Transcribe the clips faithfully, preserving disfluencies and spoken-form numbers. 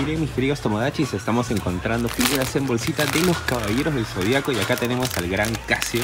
Miren mis queridos Tomodachis, estamos encontrando figuras en bolsita de los Caballeros del Zodiaco y acá tenemos al gran Casio.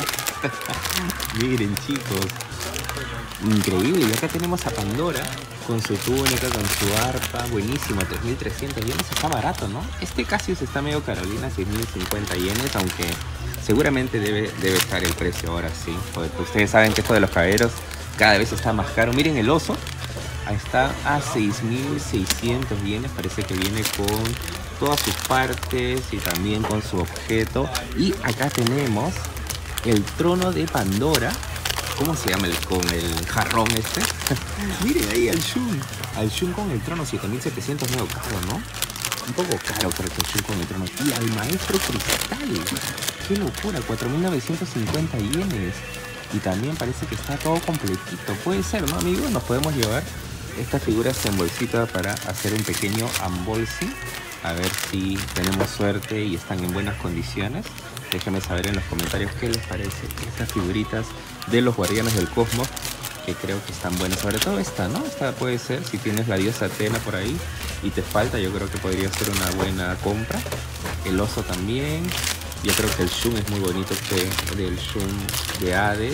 Miren chicos, increíble. Y acá tenemos a Pandora con su túnica, con su arpa, buenísimo, tres mil trescientos yenes, está barato, ¿no? Este Cassius está medio Carolina, seis mil cincuenta yenes, aunque seguramente debe, debe estar el precio ahora sí, porque ustedes saben que esto de los caballeros cada vez está más caro. Miren el oso. Ahí está a seis mil seiscientos yenes, parece que viene con todas sus partes y también con su objeto. Y acá tenemos el trono de Pandora. ¿Cómo se llama? El, con el jarrón este. Miren ahí al Shun. Al Shun con el trono, siete mil setecientos, medio caro, ¿no? Un poco caro para que el Shun con el trono. Y al maestro cristal. ¡Qué locura! cuatro mil novecientos cincuenta yenes. Y también parece que está todo completito. Puede ser, ¿no, amigos? Nos podemos llevar estas figuras en bolsita para hacer un pequeño unboxing. A ver si tenemos suerte y están en buenas condiciones. Déjenme saber en los comentarios qué les parece estas figuritas de los Guardianes del Cosmos, que creo que están buenas. Sobre todo esta, ¿no? Esta puede ser, si tienes la diosa Atena por ahí y te falta, yo creo que podría ser una buena compra. El oso también. Yo creo que el Shun es muy bonito, este del Shun de Hades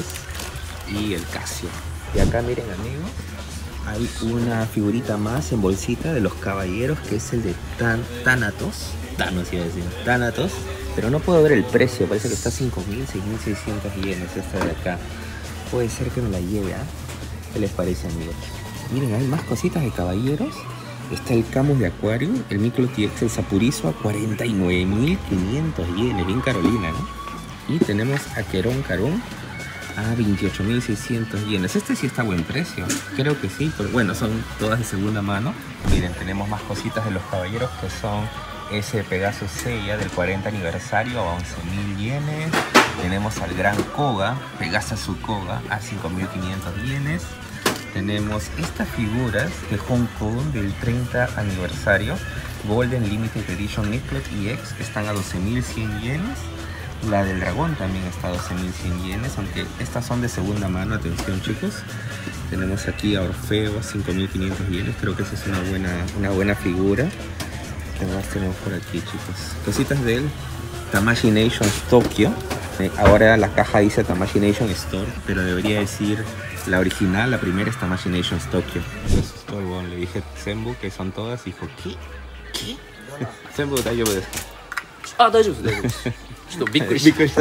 y el Casio. Y acá miren, amigos, hay una figurita más en bolsita de los caballeros, que es el de Tan Thanatos. Thanos iba a decir, Thanatos. Pero no puedo ver el precio, parece que está cinco mil, seis mil seiscientos yenes esta de acá. Puede ser que me la lleve, ¿eh? ¿Qué les parece, amigos? Miren, hay más cositas de caballeros. Está el Camus de Acuario, el Miclo T X, el Sapurizo a cuarenta y nueve mil quinientos yenes, bien Carolina, ¿no? Y tenemos a Querón Carón a veintiocho mil seiscientos yenes. Este sí está a buen precio, creo que sí, pero bueno, son todas de segunda mano. Miren, tenemos más cositas de los caballeros, que son ese Pegasus Seiya del cuarenta aniversario a once mil yenes. Tenemos al Gran Koga, Pegasus Koga a cinco mil quinientos yenes. Tenemos estas figuras de Hong Kong del treinta aniversario, Golden Limited Edition Miclo E X, que están a doce mil cien yenes. La del dragón también está a doce mil cien yenes, aunque estas son de segunda mano, atención chicos. Tenemos aquí a Orfeo a cinco mil quinientos yenes, creo que esa es una buena, una buena figura. ¿Qué más tenemos por aquí, chicos? Cositas del Tamashii Nations Tokyo. Eh, ahora la caja dice Tamashii Nations Store, pero debería decir la original, la primera es Tamashii Nations Tokyo. Me asustó el bon, le dije Zenbu que son todas y dijo, ¿qué? ¿Qué? Zenbu, daijoubu desu ka? Ah, daijoubu desu, daijoubu desu. ちょっとびっくりした。びっくりした。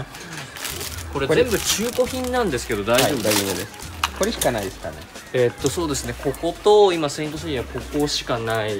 これ全部中古品なんですけど大丈夫ですか？ これしかないですかね。 えーっとそうですね。ここと今セイントセイヤここしかない。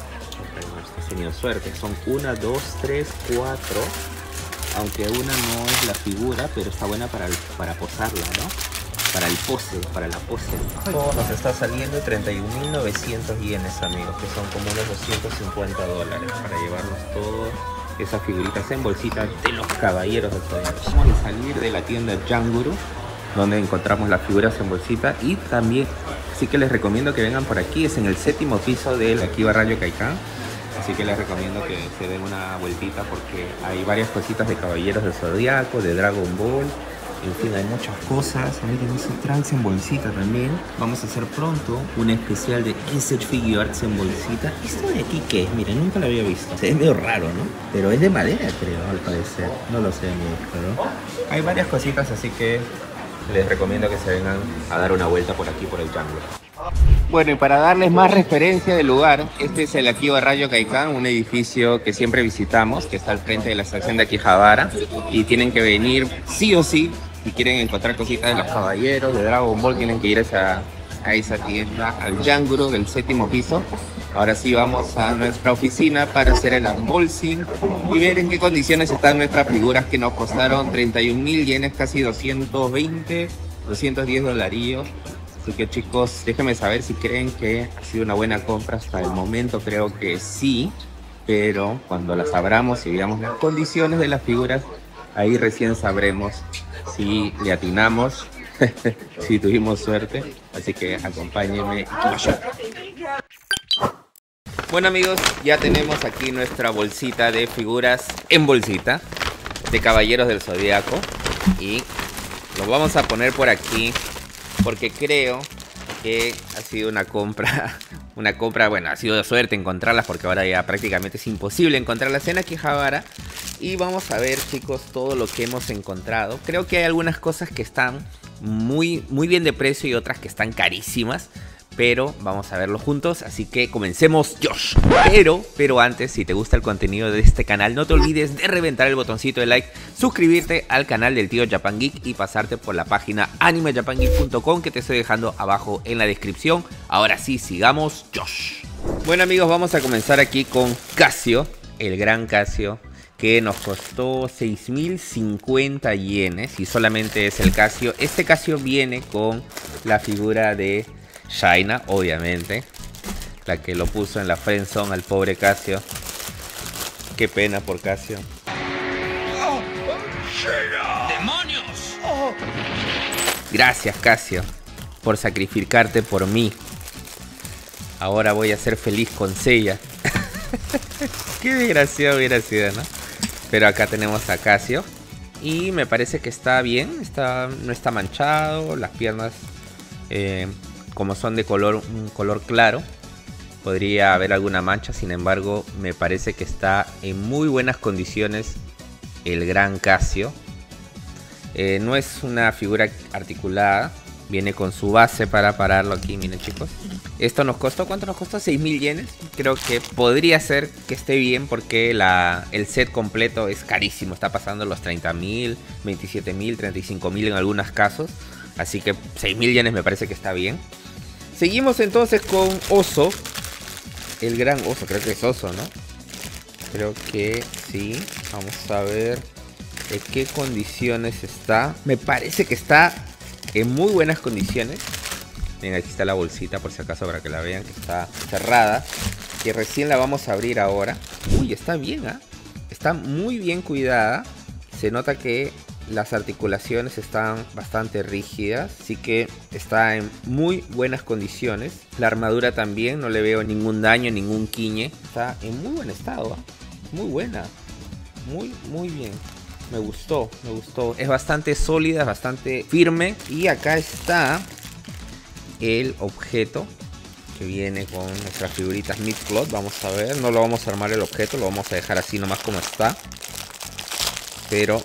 He tenido suerte, son una, dos, tres, cuatro, aunque una no es la figura, pero está buena para, el, para posarla, ¿no? Para el pose, para la pose. Todo nos está saliendo treinta y un mil novecientos yenes, amigos, que son como unos doscientos cincuenta dólares para llevarnos todas esas figuritas en bolsita de los caballeros del Zodiaco. Vamos a salir de la tienda Janguru, donde encontramos las figuras en bolsita, y también, así que les recomiendo que vengan por aquí, es en el séptimo piso del Akiba Rayo Kaikan. Así que les recomiendo que se den una vueltita porque hay varias cositas de Caballeros del Zodiaco, de Dragon Ball. En fin, hay muchas cosas. Miren ese Trunks en bolsita también. Vamos a hacer pronto un especial de Insect Figure Arts en bolsita. ¿Esto de aquí qué es? Miren, nunca lo había visto. Se ve medio raro, ¿no? Pero es de madera, creo, al parecer. No lo sé, amigos, pero hay varias cositas, así que les recomiendo que se vengan a dar una vuelta por aquí, por el Jungle. Bueno, y para darles más referencia del lugar, este es el Akiba Rayo Kaikan, un edificio que siempre visitamos, que está al frente de la estación de Akihabara, y tienen que venir sí o sí, si quieren encontrar cositas de los caballeros, de Dragon Ball, tienen que ir a esa, a esa tienda, al Janguru del séptimo piso. Ahora sí vamos a nuestra oficina para hacer el unboxing y ver en qué condiciones están nuestras figuras que nos costaron treinta y un mil yenes, casi doscientos veinte, doscientos diez dolarillos. Así que chicos, déjenme saber si creen que ha sido una buena compra. Hasta el momento creo que sí, pero cuando las abramos y veamos las condiciones de las figuras, ahí recién sabremos si le atinamos, si tuvimos suerte. Así que acompáñenme. Bueno amigos, ya tenemos aquí nuestra bolsita de figuras en bolsita de Caballeros del Zodiaco y lo vamos a poner por aquí porque creo que ha sido una compra Una compra, bueno, ha sido de suerte encontrarlas porque ahora ya prácticamente es imposible encontrarlas en Akihabara. Y vamos a ver, chicos, todo lo que hemos encontrado. Creo que hay algunas cosas que están muy, muy bien de precio y otras que están carísimas. Pero vamos a verlo juntos, así que comencemos, Josh. Pero, pero antes, si te gusta el contenido de este canal, no te olvides de reventar el botoncito de like, suscribirte al canal del tío Japan Geek y pasarte por la página anime japan geek punto com que te estoy dejando abajo en la descripción. Ahora sí, sigamos, Josh. Bueno amigos, vamos a comenzar aquí con Casio, el gran Casio, que nos costó seis mil cincuenta yenes y solamente es el Casio. Este Casio viene con la figura de Shaina, obviamente, la que lo puso en la friendzone al pobre Casio. Qué pena por Casio. Oh, ¡demonios! Oh. Gracias, Casio, por sacrificarte por mí. Ahora voy a ser feliz con Seiya. Qué desgraciado hubiera sido, ¿no? Pero acá tenemos a Casio y me parece que está bien, está, no está manchado, las piernas eh, como son de color, un color claro, podría haber alguna mancha. Sin embargo, me parece que está en muy buenas condiciones el gran Casio. Eh, no es una figura articulada, viene con su base para pararlo aquí. Miren, chicos, esto nos costó, ¿cuánto nos costó? seis mil yenes. Creo que podría ser que esté bien porque la, el set completo es carísimo, está pasando los treinta mil, veintisiete mil, treinta y cinco mil en algunos casos. Así que seis mil yenes me parece que está bien. Seguimos entonces con Oso. El gran Oso, creo que es Oso, ¿no? Creo que sí. Vamos a ver en qué condiciones está. Me parece que está en muy buenas condiciones. Miren, aquí está la bolsita por si acaso para que la vean, que está cerrada. Que recién la vamos a abrir ahora. Uy, está bien, ¿ah? ¿eh? Está muy bien cuidada. Se nota que las articulaciones están bastante rígidas, así que está en muy buenas condiciones. La armadura también, no le veo ningún daño, ningún quiñe. Está en muy buen estado, ¿eh? Muy buena, muy muy bien. Me gustó, me gustó. Es bastante sólida, bastante firme. Y acá está el objeto que viene con nuestras figuritas Midcloth. Vamos a ver, no lo vamos a armar el objeto, lo vamos a dejar así nomás como está. Pero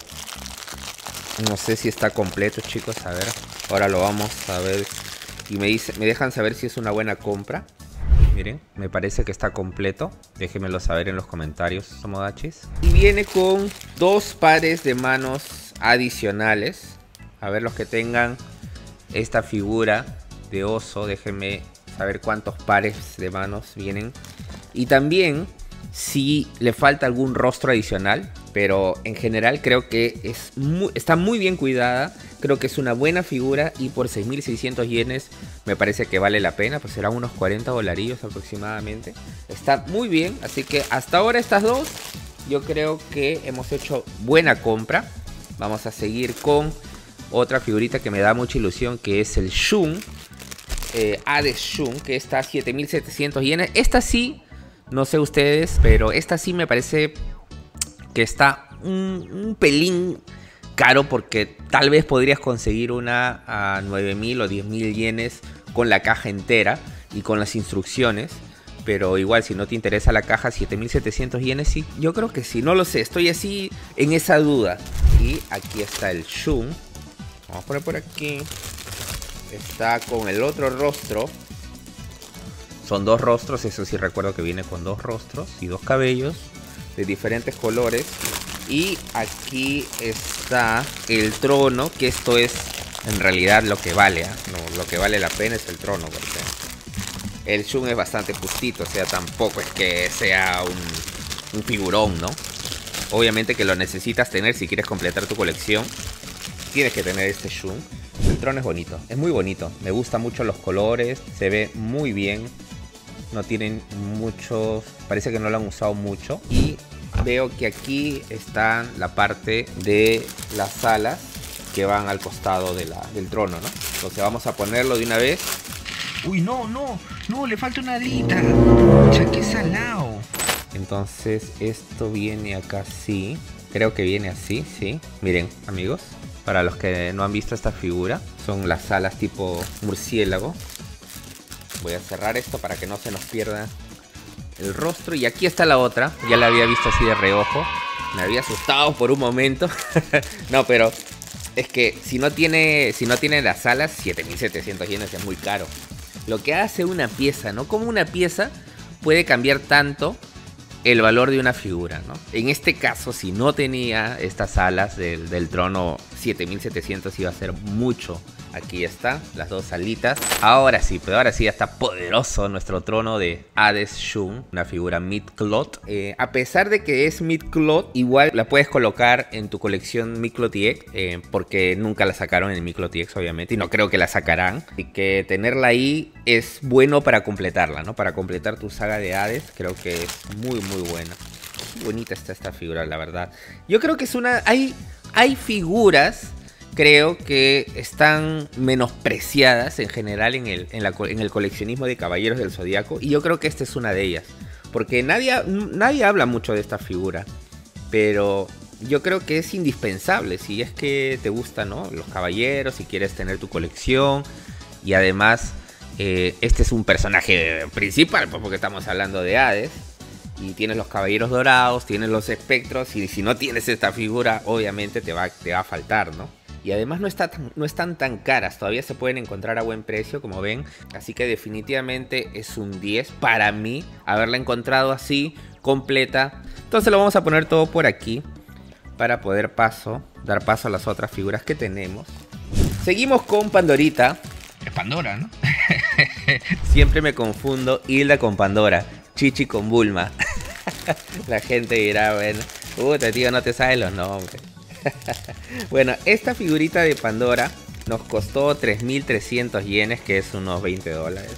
no sé si está completo, chicos. A ver, ahora lo vamos a ver. Y me, dice, me dejan saber si es una buena compra. Miren, me parece que está completo. Déjenmelo saber en los comentarios, Tomodachis. Y viene con dos pares de manos adicionales. A ver, los que tengan esta figura de Oso, déjenme saber cuántos pares de manos vienen. Y también si le falta algún rostro adicional. Pero en general creo que es muy, está muy bien cuidada. Creo que es una buena figura. Y por seis mil seiscientos yenes me parece que vale la pena. Pues serán unos cuarenta dolarillos aproximadamente. Está muy bien. Así que hasta ahora estas dos, yo creo que hemos hecho buena compra. Vamos a seguir con otra figurita que me da mucha ilusión, que es el Shun. Eh, Hades Shun, que está a siete mil setecientos yenes. Esta sí, no sé ustedes, pero esta sí me parece que está un, un pelín caro, porque tal vez podrías conseguir una a nueve mil o diez mil yenes con la caja entera y con las instrucciones. Pero igual, si no te interesa la caja, siete mil setecientos yenes, sí, yo creo que sí, no lo sé, estoy así en esa duda. Y aquí está el Shun. Vamos a poner por aquí. Está con el otro rostro. Son dos rostros, eso sí recuerdo que viene con dos rostros y dos cabellos de diferentes colores. Y aquí está el trono, que esto es en realidad lo que vale, ¿eh? No, lo que vale la pena es el trono, porque el Shun es bastante justito, o sea, tampoco es que sea un, un figurón, ¿no? Obviamente que lo necesitas tener si quieres completar tu colección. Tienes que tener este Shun. El trono es bonito, es muy bonito. Me gustan mucho los colores, se ve muy bien. No tienen muchos, parece que no lo han usado mucho. Y veo que aquí está la parte de las alas que van al costado de la, del trono, ¿no? Entonces vamos a ponerlo de una vez. Uy, no, no, no, le falta una alita. Pucha, qué salado. Entonces esto viene acá así. Creo que viene así, sí. Miren, amigos, para los que no han visto esta figura, son las alas tipo murciélago. Voy a cerrar esto para que no se nos pierda el rostro. Y aquí está la otra. Ya la había visto así de reojo. Me había asustado por un momento. No, pero es que si no tiene, si no tiene las alas, siete mil setecientos yenes es muy caro. Lo que hace una pieza, ¿no? Como una pieza puede cambiar tanto el valor de una figura, ¿no? En este caso, si no tenía estas alas del, del trono, siete mil setecientos iba a ser mucho. Aquí está, las dos alitas. Ahora sí, pero ahora sí ya está poderoso nuestro trono de Hades Shun, una figura Mid-Cloth. Eh, a pesar de que es Mid-Cloth, igual la puedes colocar en tu colección Mid-Cloth E X, eh, porque nunca la sacaron en Mid-Cloth E X, obviamente, y no creo que la sacarán. Y que tenerla ahí es bueno para completarla, ¿no? Para completar tu saga de Hades, creo que es muy, muy buena. Qué bonita está esta figura, la verdad. Yo creo que es una... Hay, hay figuras... Creo que están menospreciadas en general en el, en, la, en el coleccionismo de Caballeros del Zodíaco. Y yo creo que esta es una de ellas. Porque nadie, nadie habla mucho de esta figura. Pero yo creo que es indispensable. Si es que te gustan, ¿no?, los caballeros, si quieres tener tu colección. Y además, eh, este es un personaje principal, porque estamos hablando de Hades. Y tienes los caballeros dorados, tienes los espectros. Y si no tienes esta figura, obviamente te va, te va a faltar, ¿no? Y además no, está tan, no están tan caras, todavía se pueden encontrar a buen precio, como ven. Así que definitivamente es un diez para mí haberla encontrado así, completa. Entonces lo vamos a poner todo por aquí para poder paso, dar paso a las otras figuras que tenemos. Seguimos con Pandorita. Es Pandora, ¿no? Siempre me confundo Hilda con Pandora, Chichi con Bulma. La gente dirá, bueno, puta tío, no te sabes los nombres. Bueno, esta figurita de Pandora nos costó tres mil trescientos yenes, que es unos veinte dólares.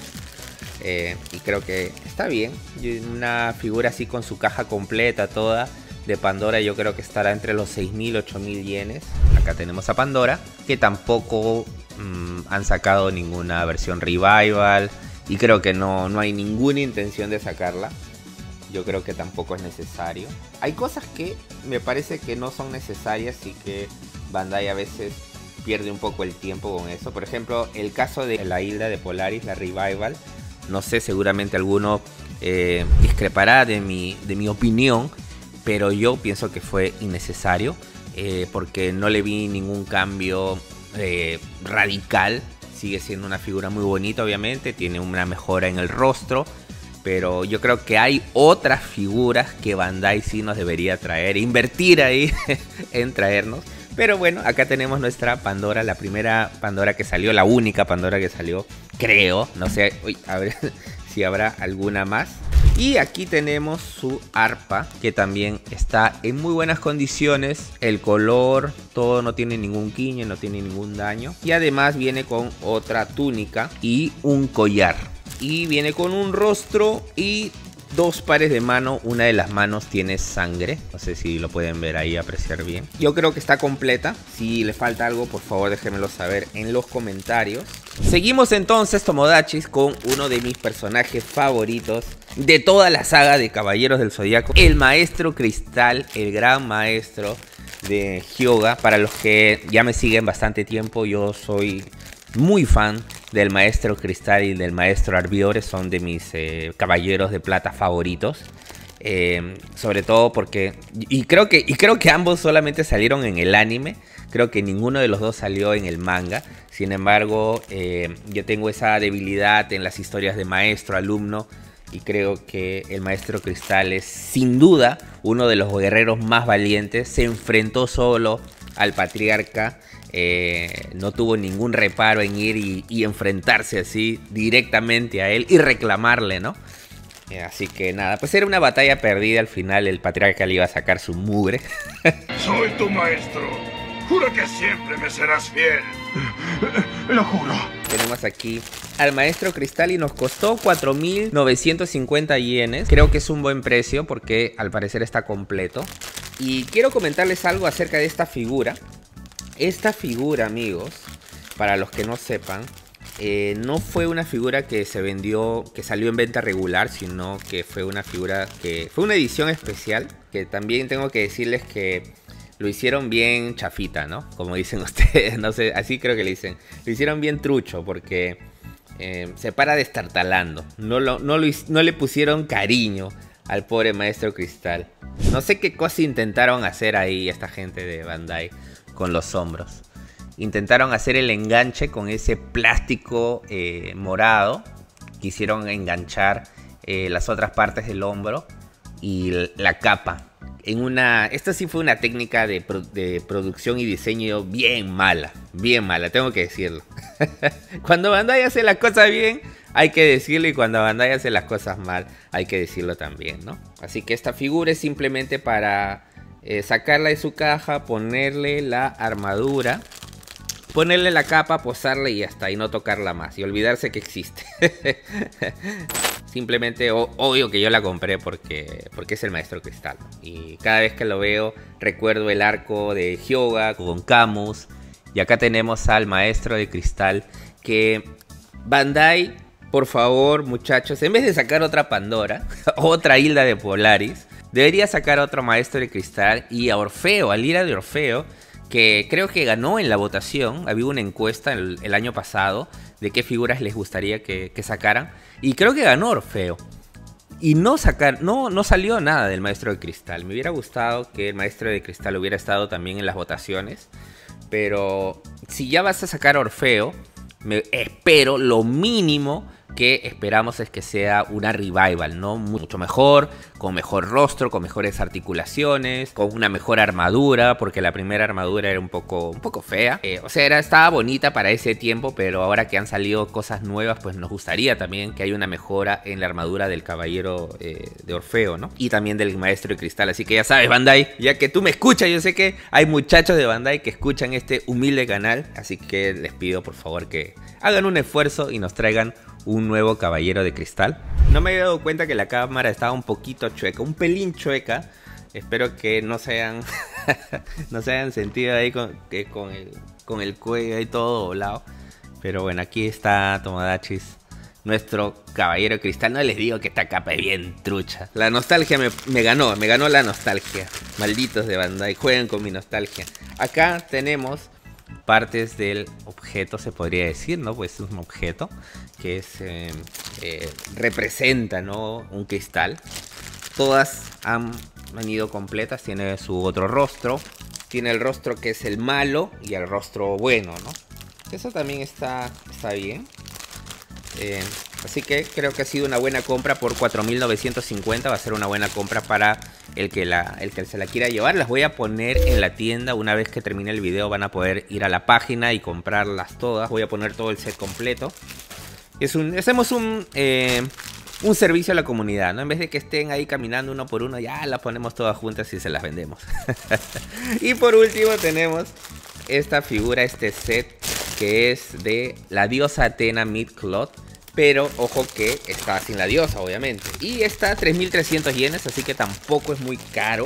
Eh, y creo que está bien. Una figura así con su caja completa toda de Pandora, yo creo que estará entre los seis mil, ocho mil yenes. Acá tenemos a Pandora, que tampoco mmm, han sacado ninguna versión revival. Y creo que no, no hay ninguna intención de sacarla. Yo creo que tampoco es necesario. Hay cosas que me parece que no son necesarias y que Bandai a veces pierde un poco el tiempo con eso. Por ejemplo, el caso de la Hilda de Polaris, la Revival. No sé, seguramente alguno eh, discrepará de mi, de mi opinión, pero yo pienso que fue innecesario eh, porque no le vi ningún cambio eh, radical. Sigue siendo una figura muy bonita, obviamente. Tiene una mejora en el rostro. Pero yo creo que hay otras figuras que Bandai sí nos debería traer, invertir ahí en traernos. Pero bueno, acá tenemos nuestra Pandora, la primera Pandora que salió, la única Pandora que salió, creo. No sé, uy, a ver si habrá alguna más. Y aquí tenemos su arpa, que también está en muy buenas condiciones. El color, todo no tiene ningún quiñe, no tiene ningún daño. Y además viene con otra túnica y un collar. Y viene con un rostro y dos pares de mano. Una de las manos tiene sangre. No sé si lo pueden ver ahí, apreciar bien. Yo creo que está completa. Si le falta algo, por favor déjenmelo saber en los comentarios. Seguimos entonces, Tomodachis, con uno de mis personajes favoritos de toda la saga de Caballeros del Zodíaco. El Maestro Cristal, el gran maestro de Hyuga. Para los que ya me siguen bastante tiempo, yo soy muy fan del Maestro Cristal y del Maestro Arbiore. Son de mis eh, caballeros de plata favoritos. Eh, sobre todo porque... Y creo, que, y creo que ambos solamente salieron en el anime. Creo que ninguno de los dos salió en el manga. Sin embargo, eh, yo tengo esa debilidad en las historias de maestro-alumno. Y creo que el Maestro Cristal es sin duda uno de los guerreros más valientes. Se enfrentó solo al patriarca. Eh, no tuvo ningún reparo en ir y, y enfrentarse así directamente a él y reclamarle, ¿no? Eh, así que nada, pues era una batalla perdida. Al final el patriarca le iba a sacar su mugre. Soy tu maestro. Juro que siempre me serás fiel. Lo juro. Tenemos aquí al Maestro Cristal y nos costó cuatro mil novecientos cincuenta yenes. Creo que es un buen precio porque al parecer está completo. Y quiero comentarles algo acerca de esta figura. Esta figura, amigos, para los que no sepan, eh, no fue una figura que se vendió, que salió en venta regular, sino que fue una figura que fue una edición especial, que también tengo que decirles que lo hicieron bien chafita, ¿no? Como dicen ustedes, no sé, así creo que le dicen. Lo hicieron bien trucho porque eh, se para destartalando. No, lo, no, lo, no le pusieron cariño al pobre Maestro Cristal. No sé qué cosa intentaron hacer ahí esta gente de Bandai con los hombros. Intentaron hacer el enganche con ese plástico eh, morado. Quisieron enganchar eh, las otras partes del hombro y la capa. En una, esta sí fue una técnica de, pro, de producción y diseño bien mala. Bien mala, tengo que decirlo. Cuando Bandai hace las cosas bien, hay que decirlo. Y cuando Bandai hace las cosas mal, hay que decirlo también, ¿no? Así que esta figura es simplemente para eh, sacarla de su caja, ponerle la armadura, ponerle la capa, posarla y hasta ahí, no tocarla más y olvidarse que existe. Simplemente, o, obvio que yo la compré porque, porque es el Maestro Cristal. Y cada vez que lo veo, recuerdo el arco de Hyuga con Camus. Y acá tenemos al Maestro de Cristal. Que Bandai, por favor, muchachos, en vez de sacar otra Pandora, otra Hilda de Polaris, debería sacar otro Maestro de Cristal. Y a Orfeo, al Lira de Orfeo, que creo que ganó en la votación. Había una encuesta el, el año pasado de qué figuras les gustaría que, que sacaran. Y creo que ganó Orfeo. Y no, sacar, no, no salió nada del Maestro de Cristal. Me hubiera gustado que el Maestro de Cristal hubiera estado también en las votaciones. Pero si ya vas a sacar Orfeo, me espero lo mínimo que esperamos es que sea una revival, ¿no? Mucho mejor, con mejor rostro, con mejores articulaciones, con una mejor armadura, porque la primera armadura era un poco, un poco fea. Eh, o sea, era, estaba bonita para ese tiempo, pero ahora que han salido cosas nuevas, pues nos gustaría también que haya una mejora en la armadura del caballero eh, de Orfeo, ¿no? Y también del Maestro de Cristal. Así que ya sabes, Bandai, ya que tú me escuchas, yo sé que hay muchachos de Bandai que escuchan este humilde canal, así que les pido por favor que hagan un esfuerzo y nos traigan un nuevo caballero de cristal. No me había dado cuenta que la cámara estaba un poquito chueca, un pelín chueca. Espero que no se hayan, no se hayan sentido ahí con, que con, el, con el cuello ahí todo doblado. Pero bueno, aquí está Tomodachis, nuestro caballero de cristal. No les digo que esta capa es bien trucha. La nostalgia me, me ganó, me ganó la nostalgia. Malditos de Bandai, jueguen con mi nostalgia. Acá tenemos partes del objeto, se podría decir, ¿no? Pues es un objeto que es, eh, eh, representa, ¿no? Un cristal. Todas han venido completas, tiene su otro rostro. Tiene el rostro que es el malo y el rostro bueno, ¿no? Eso también está, está bien. Eh, así que creo que ha sido una buena compra por cuatro mil novecientos cincuenta. Va a ser una buena compra para el que, la, el que se la quiera llevar. Las voy a poner en la tienda. Una vez que termine el video van a poder ir a la página y comprarlas todas. Voy a poner todo el set completo. Es un, hacemos un, eh, un servicio a la comunidad, ¿no? En vez de que estén ahí caminando uno por uno, ya las ponemos todas juntas y se las vendemos. Y por último tenemos esta figura, este set, que es de la diosa Athena Mid-Cloth. Pero ojo que está sin la diosa, obviamente. Y está a tres mil trescientos yenes, así que tampoco es muy caro.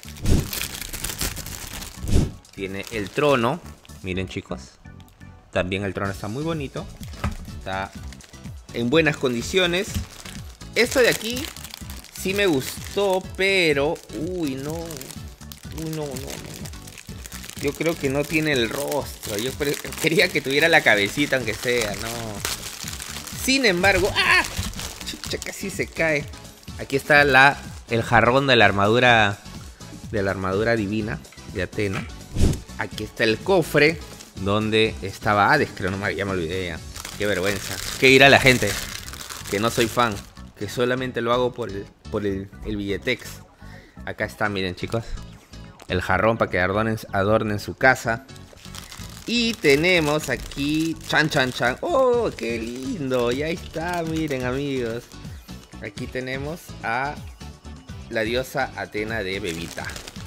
Tiene el trono. Miren, chicos. También el trono está muy bonito. Está en buenas condiciones. Esto de aquí sí me gustó, pero... Uy, no. Uy, no, no, no. Yo creo que no tiene el rostro. Yo quería que tuviera la cabecita, aunque sea, no. Sin embargo, ¡ah! Chucha, casi se cae. Aquí está la, el jarrón de la armadura, de la armadura divina de Athena. Aquí está el cofre donde estaba Hades, creo, no me, ya me olvidé ya. Qué vergüenza. ¿Qué dirá la gente? Que no soy fan, que solamente lo hago por el, por el, el billetex. Acá está, miren, chicos. El jarrón para que adornen, adornen su casa. Y tenemos aquí Chan Chan Chan. ¡Oh, qué lindo! Y ahí está, miren, amigos. Aquí tenemos a la diosa Athena de Bebita.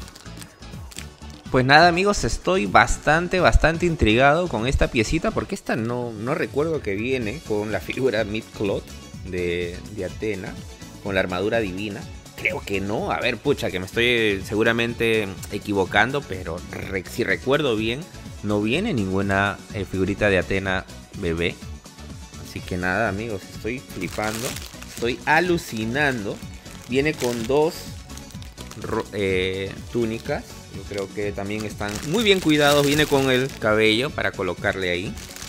Pues nada, amigos, estoy bastante, bastante intrigado con esta piecita. Porque esta no, no recuerdo que viene con la figura Mid-Cloth de, de Athena, con la armadura divina. Creo que no. A ver, pucha, que me estoy seguramente equivocando. Pero re, si recuerdo bien, no viene ninguna eh, figurita de Athena bebé. Así que nada, amigos, estoy flipando. Estoy alucinando. Viene con dos eh, túnicas. Yo creo que también están muy bien cuidados. Viene con el cabello para colocarle ahí.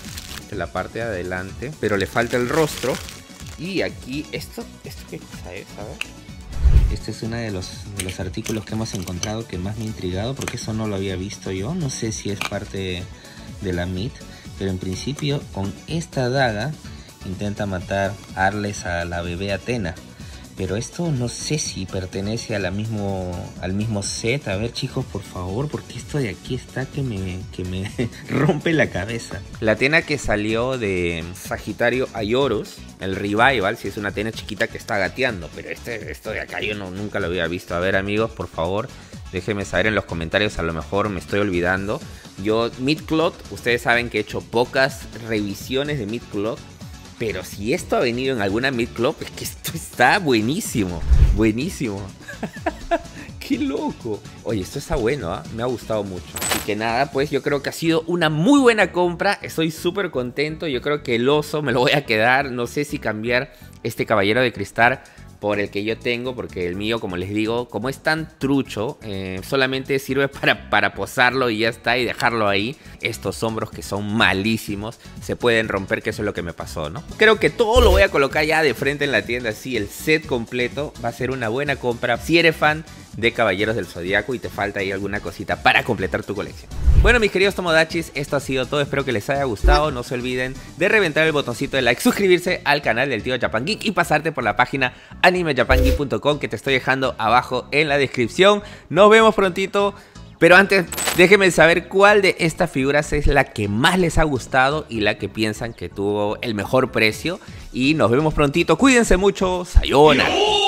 Esta es la parte de adelante, pero le falta el rostro. Y aquí, esto, ¿esto qué cosa es? A ver. Este es uno de los, de los artículos que hemos encontrado que más me ha intrigado, porque eso no lo había visto yo. No sé si es parte de la M I T, pero en principio con esta daga intenta matar Arles a la bebé Athena. Pero esto no sé si pertenece a la mismo, al mismo set. A ver, chicos, por favor, porque esto de aquí está que me, que me rompe la cabeza. La Athena que salió de Sagitario Aioros, el revival, si es una Athena chiquita que está gateando. Pero este, esto de acá yo no, nunca lo había visto. A ver, amigos, por favor, déjenme saber en los comentarios. A lo mejor me estoy olvidando. Yo, Midcloth, ustedes saben que he hecho pocas revisiones de Midcloth. Pero si esto ha venido en alguna Midcloth, es que esto está buenísimo. Buenísimo. ¡Qué loco! Oye, esto está bueno, ¿eh? Me ha gustado mucho. Así que nada, pues yo creo que ha sido una muy buena compra. Estoy súper contento. Yo creo que el oso me lo voy a quedar. No sé si cambiar este caballero de cristal por el que yo tengo, porque el mío, como les digo, como es tan trucho, eh, solamente sirve para, para posarlo y ya está, y dejarlo ahí. Estos hombros que son malísimos se pueden romper, que eso es lo que me pasó, ¿no? Creo que todo lo voy a colocar ya de frente en la tienda, así el set completo va a ser una buena compra si eres fan de Caballeros del Zodiaco y te falta ahí alguna cosita para completar tu colección. Bueno, mis queridos Tomodachis, esto ha sido todo. Espero que les haya gustado. No se olviden de reventar el botoncito de like, suscribirse al canal del tío Japan Geek y pasarte por la página anime japan geek punto com, que te estoy dejando abajo en la descripción. Nos vemos prontito. Pero antes, déjenme saber cuál de estas figuras es la que más les ha gustado y la que piensan que tuvo el mejor precio. Y nos vemos prontito. Cuídense mucho. Sayonara.